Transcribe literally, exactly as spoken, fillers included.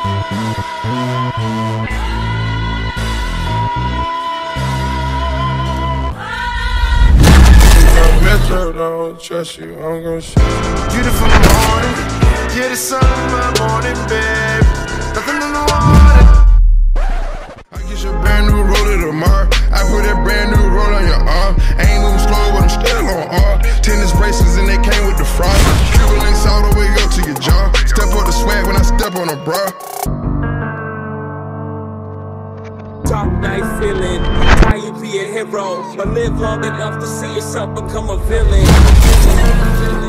Metro don't trust you, I'm gon' shoot you. Beautiful morning, yeah, the sun in my morning, babe. Nothing in the water. I get your brand new roller tomorrow. I put that brand new roll on your arm. I ain't moving slow, but I'm still on R. Tennis bracelets and they came with the frost. Cuban links all the way up to your jaw. Step up the swag when I step on a bra. Top night feeling, how you be a hero, but live long enough to see yourself become a villain.